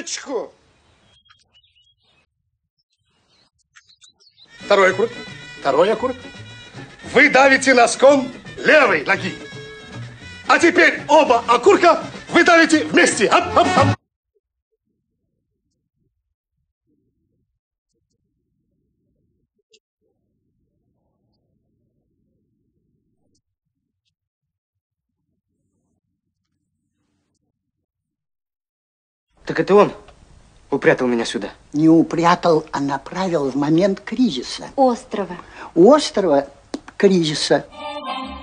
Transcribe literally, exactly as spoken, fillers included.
Минуточку. Второй окурок. Второй окурок. Вы давите носком левой ноги. А теперь оба окурка вы давите вместе. Оп, оп, оп. Так это он упрятал меня сюда? Не упрятал, а направил в момент кризиса. Острова. Острова кризиса.